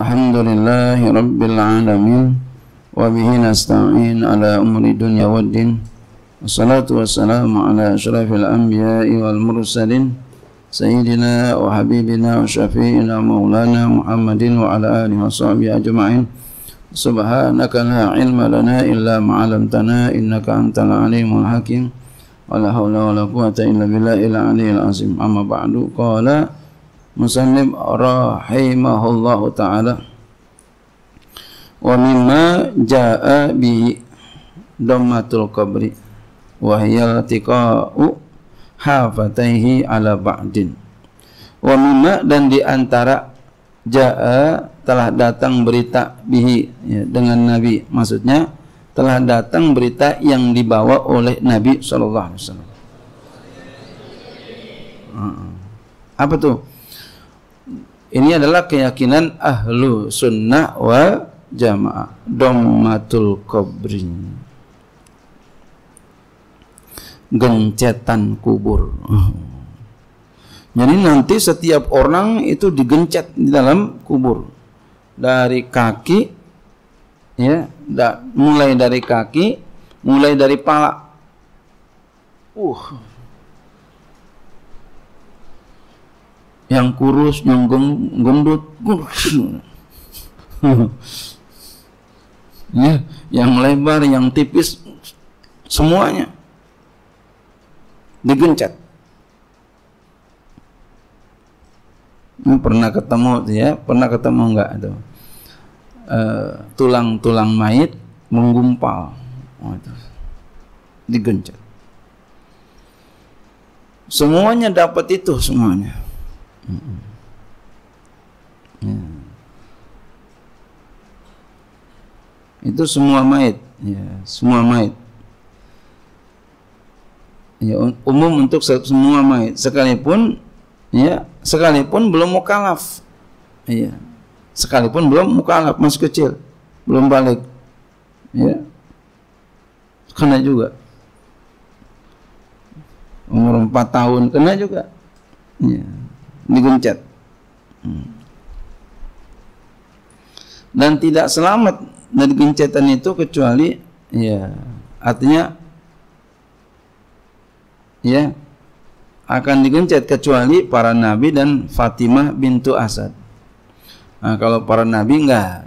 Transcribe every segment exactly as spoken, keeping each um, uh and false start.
Alhamdulillahi Rabbil Alamin wa bihi nasta'in ala umri dunya waddin. Wassalatu wassalamu ala asyrafil anbiya'i wal mursalin sayyidina wa habibina wa syafi'ina maulana Muhammadin wa ala alihi wa sahbihi ajma'in. Subhanaka la ilma lana illa ma 'allamtana innaka antal alimul hakim. Wala haula wala quwwata illa billahil aliyyil azim. Amma ba'du. Qala musannif rahimahullahu ta'ala wa mimma jaa bi dhammatul qabri wa hiya tiqa'u hafataihi ala ba'din. Wa mimma, dan di antara jaa telah datang berita bihi, ya, dengan Nabi, maksudnya telah datang berita yang dibawa oleh Nabi sallallahu alaihi wasallam. Apa tuh? Ini adalah keyakinan ahlu sunnah wa jamaah. Dhammatul qabri, gencetan kubur. Jadi nanti setiap orang itu digencet di dalam kubur, dari kaki, ya, da, mulai dari kaki, mulai dari pala. Uh. Yang kurus, yang gendut, ya, yang lebar, yang tipis, semuanya digencet. Ini pernah ketemu, ya, pernah ketemu enggak tuh? Uh, tulang-tulang mayit menggumpal, oh, itu digencet. Semuanya dapat itu, semuanya. Ya. Itu semua mayit, ya, semua mayit. Ya, umum untuk semua mayit, sekalipun, ya, sekalipun belum mukallaf, ya, sekalipun belum mukallaf, masih kecil, belum balik, ya, kena juga. Umur empat tahun kena juga, ya, digencet. Hmm. Dan tidak selamat dari gencetan itu kecuali, ya, artinya, ya, akan digencet kecuali para nabi dan Fatimah bintu Asad. Nah, kalau para nabi enggak.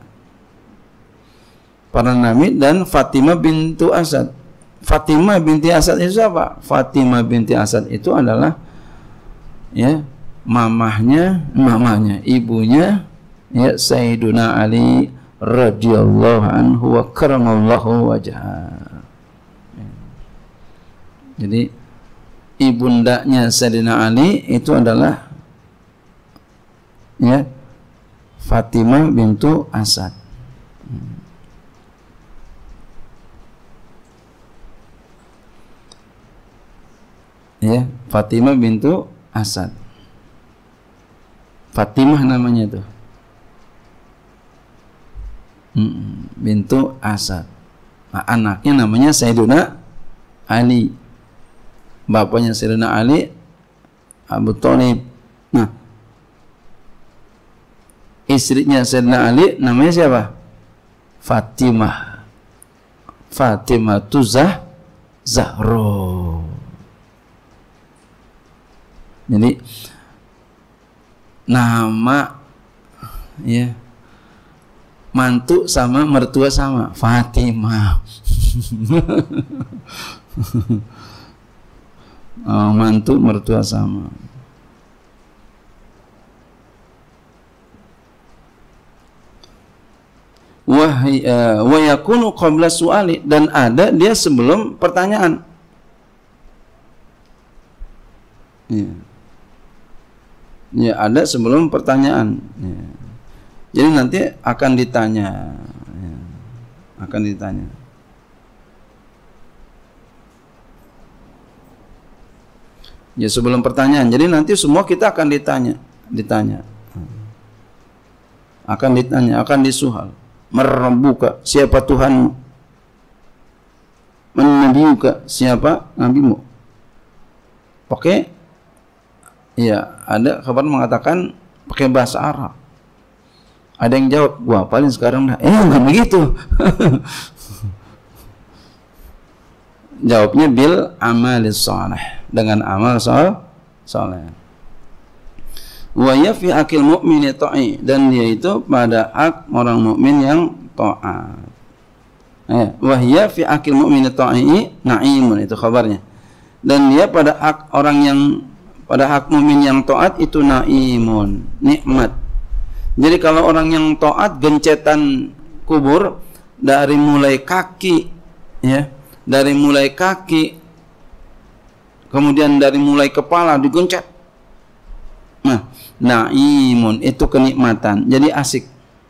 Para nabi dan Fatimah bintu Asad. Fatimah binti Asad itu siapa? Fatimah binti Asad itu adalah, ya, mamahnya, mamanya, ibunya, ya, Sayyiduna Ali radhiyallahu anhu wa karamallahu wajhah. Jadi ibundanya Sayyidina Ali itu adalah, ya, Fatimah bintu Asad. Ya, Fatimah bintu Asad. Fatimah namanya itu, hmm, bintu Asad. Nah, anaknya namanya Sayyiduna Ali, bapaknya Sayyidina Ali Abu Thalib. Nah, istrinya Sayyidina Ali namanya siapa? Fatimah. Fatimah Tuzah Zahra. Jadi nama, ya, mantu sama mertua sama, Fatimah. Oh, mantu mertua sama. Wah, uh, wa yakunu qabla su'ali, dan ada dia sebelum pertanyaan. Ya. Ya, ada sebelum pertanyaan, ya. Jadi nanti akan ditanya, ya, akan ditanya. Ya, sebelum pertanyaan. Jadi nanti semua kita akan ditanya, ditanya, akan ditanya, akan disuhal. Merebuka, siapa Tuhanmu? Menabiuka, siapa nabimu? Pakai, ya, ada kabar mengatakan pakai bahasa Arab. Ada yang jawab, gua hafalin sekarang dah. Eh, enggak begitu. Jawabnya bil amalis shalih, dengan amal sol soleh. Wa ya fi akil mu'mini ta'i, dan dia itu pada hak orang mukmin yang taat. Eh, wa ya fi akil mu'mini ta'i na'imun, itu kabarnya. Dan dia pada hak orang yang pada hak mukmin yang taat itu naimun, nikmat. Jadi kalau orang yang taat gencetan kubur dari mulai kaki, ya, dari mulai kaki, kemudian dari mulai kepala digencet. Nah, naimun itu kenikmatan. Jadi asik.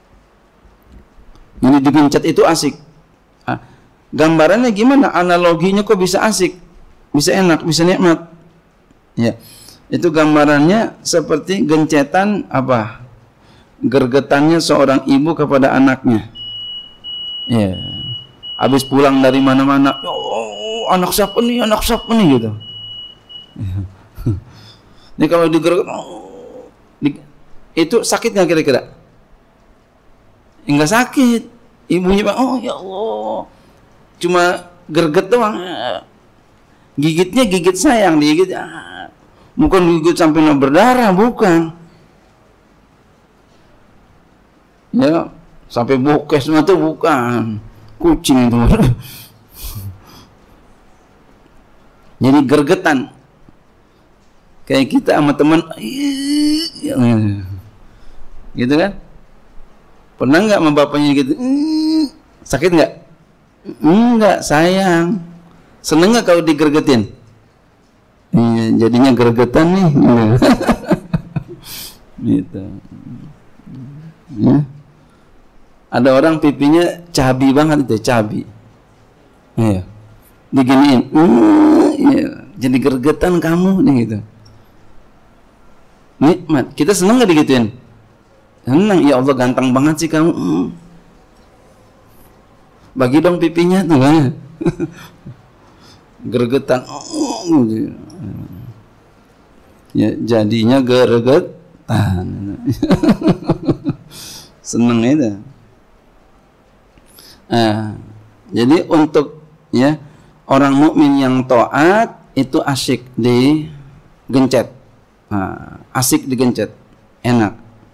Jadi digencet itu asik. Nah, gambarannya gimana? Analoginya kok bisa asik, bisa enak, bisa nikmat? Ya. Itu gambarannya seperti gencetan apa? Gergetannya seorang ibu kepada anaknya. Ya. Habis pulang dari mana-mana, oh, anak siapa nih, anak siapa nih gitu. Ini kalau digerget, oh, di, itu sakit nggak kira-kira? Enggak sakit. Ibunya bilang, oh ya Allah, cuma gerget doang. Gigitnya gigit sayang, digigit. Bukan gigit sampai berdarah, bukan. Ya, sampai bokeh semua itu bukan. Kucing itu. Jadi gergetan. Kayak kita sama teman, gitu kan? Pernah nggak sama bapaknya gitu? Sakit nggak? Enggak, sayang. Seneng nggak kalau digergetin? Iya, jadinya gergetan nih. Gitu. Ya. Ada orang pipinya cabi banget itu, cabi. Iya. Diginiin. Uh, iya. Jadi gergetan kamu nih gitu. Nikmat. Kita seneng nggak digituin? Seneng. Ya Allah, ganteng banget sih kamu. Hmm. Bagi dong pipinya tuh kan. Gergetan. Oh, gitu. Ya, jadinya gergetan. Seneng itu. Nah, jadi untuk ya orang mukmin yang taat itu asyik digencet, nah, asik digencet, enak.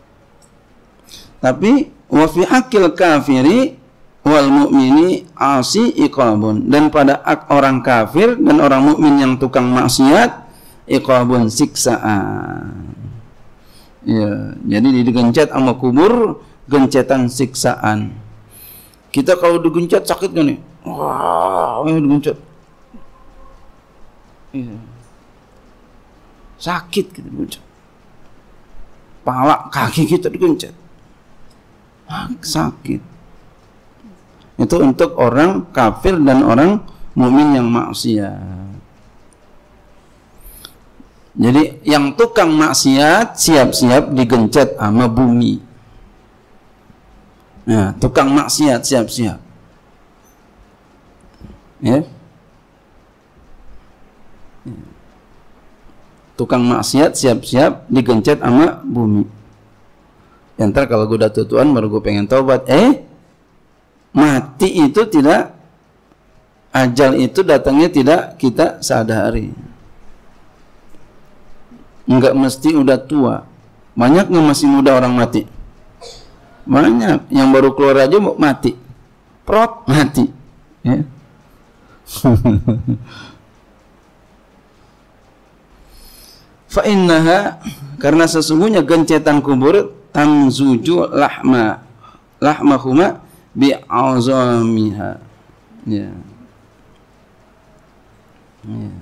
Tapi wa fi akil kafiri wal mukmini asi iqabun, dan pada hak orang kafir dan orang mukmin yang tukang maksiat iqabun, siksaan. Ya, jadi digencet sama kubur, gencetan siksaan. Kita kalau digencet sakit gak nih? Wah, wow, digencet. Iya. Sakit kita digencet. Pala kaki kita digencet. Sakit. Itu untuk orang kafir dan orang mukmin yang maksiat. Jadi yang tukang maksiat siap-siap digencet sama bumi. Nah, tukang maksiat siap-siap. Ya. Tukang maksiat siap-siap digencet sama bumi. Ya, ntar kalau gue udah tutuan baru gue pengen taubat. Eh, mati itu tidak, ajal itu datangnya tidak kita sadari. Enggak mesti udah tua. Banyak nggak masih muda orang mati? Banyak. Yang baru keluar aja mau mati, prot mati. Ya. Fa innaha, karena sesungguhnya gencetan kubur tamzuju lahma lahmahuma bi azamiha. Ya. Ya.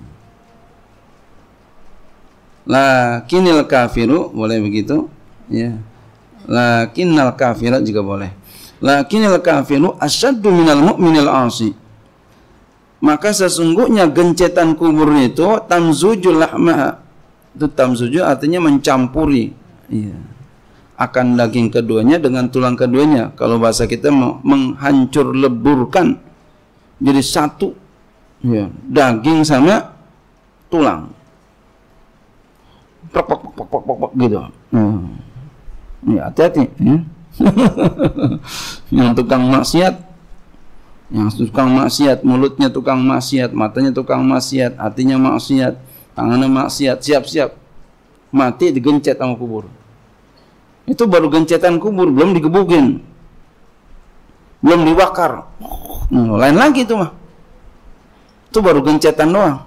Lakinil kafiru, boleh begitu? Ya. Lakinnal kafirat juga boleh. Lakinnal kafiru asyaddu minal mu'minil asi. Maka sesungguhnya gencetan kubur itu tamzujul lahma. Itu tamzuju artinya mencampuri, iya, akan daging keduanya dengan tulang keduanya. Kalau bahasa kita menghancur leburkan jadi satu, ya, daging sama tulang. Pok pok pok pok pok gitu. Hmm. Ya, hati-hati. Ya. Yang tukang maksiat, yang tukang maksiat, mulutnya tukang maksiat, matanya tukang maksiat, hatinya maksiat, tangannya maksiat, siap-siap mati digencet sama kubur. Itu baru gencetan kubur, belum digebukin, belum dibakar. Nah, lain lagi itu mah. Itu baru gencetan doang.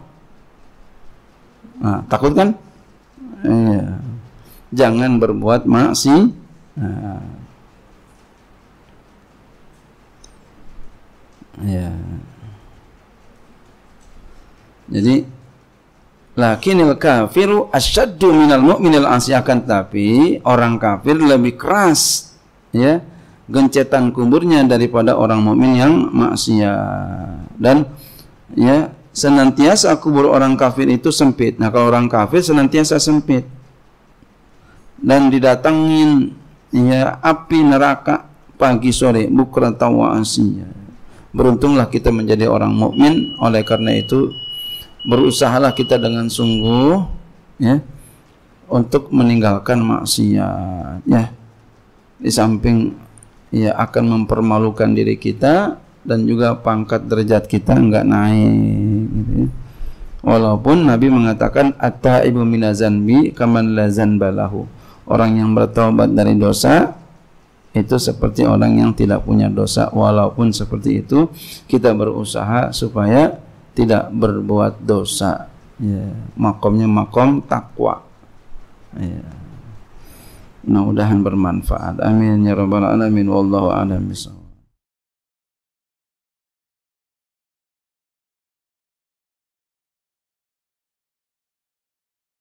Nah, takut kan? Iya. Jangan berbuat maksiat. Nah. Ya. Jadi lakinil kafiru asyaddu minal mu'minil asi, akan tapi orang kafir lebih keras ya gencetan kuburnya daripada orang mukmin yang maksiat. Dan ya senantiasa kubur orang kafir itu sempit. Nah, kalau orang kafir senantiasa sempit dan didatangin ya api neraka pagi sore, bukratan wa asya. Beruntunglah kita menjadi orang mukmin. Oleh karena itu berusahalah kita dengan sungguh ya untuk meninggalkan maksiat ya. Di samping ya akan mempermalukan diri kita dan juga pangkat derajat kita enggak naik gitu ya. Walaupun Nabi mengatakan at-taibu minazanbi kaman la zanbalahu. Orang yang bertobat dari dosa itu seperti orang yang tidak punya dosa. Walaupun seperti itu, kita berusaha supaya tidak berbuat dosa ya. Makomnya makom takwa ya. Mudah-mudahan bermanfaat. Amin ya rabbal alamin. Wallahu a'lam bishawab.